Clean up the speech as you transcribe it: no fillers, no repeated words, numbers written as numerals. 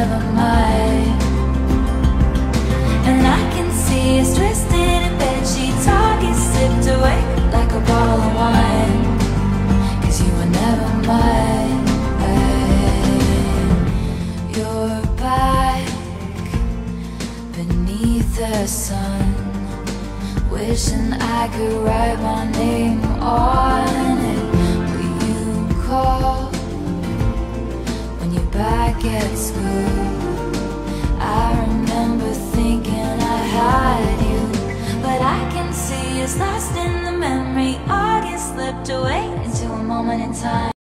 never might. And I can see us twisting in bedsheets, all get slipped away like a bottle of wine. 'Cause you were never mine. You're back beneath the sun, wishing I could write my name on it. Will you call when you're back at school? I remember thinking I had you, but I can see it's lost in the memory. All gets slipped away into a moment in time.